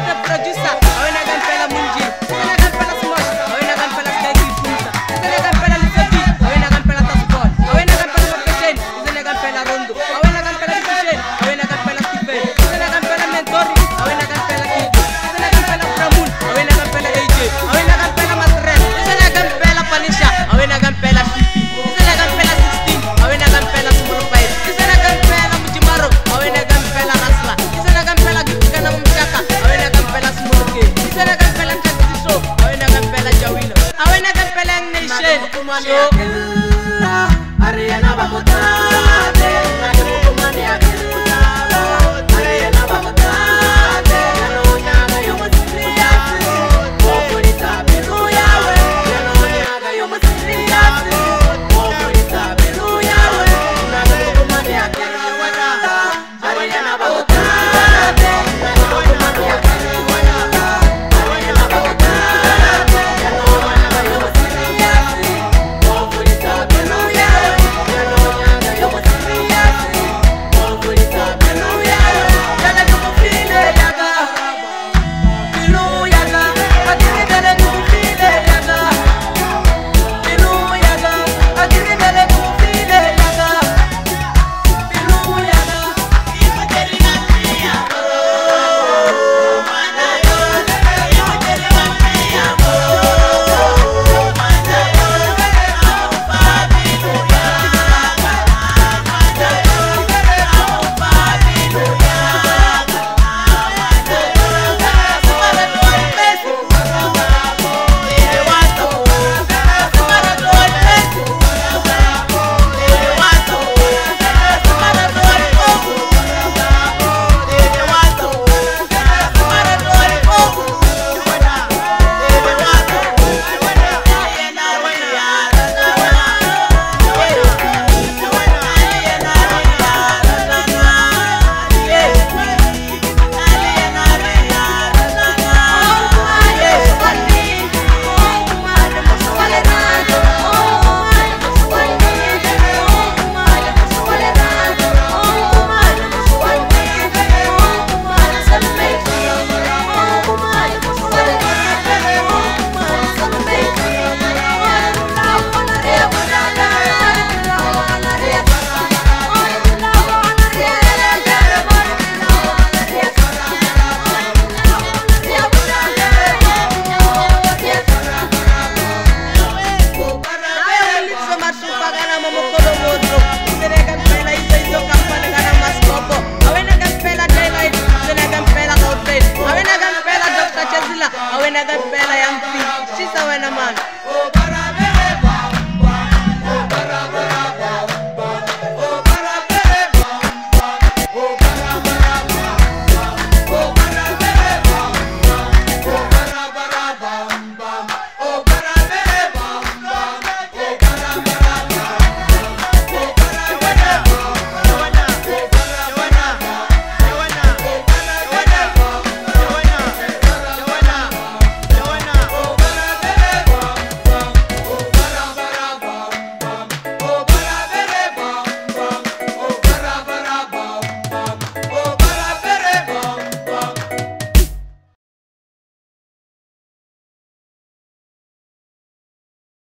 producer awena kampela munji awena kampela smosh awena kampela skeki funza awena kampela lisati awena kampela tasbol awena kampela location awena kampela rondo awena kampela location awena kampela stephen awena kampela mentori awena kampela kid awena kampela pramun awena kampela aj awena kampela matrel awena kampela panisha awena kampela fifi awena kampela 16 awena kampela small fight awena kampela mujimaro awena kampela rasla awena kampela kana mumchaka awena kampela small k awena kampela taxi show awena kampela jawino awena kampela nation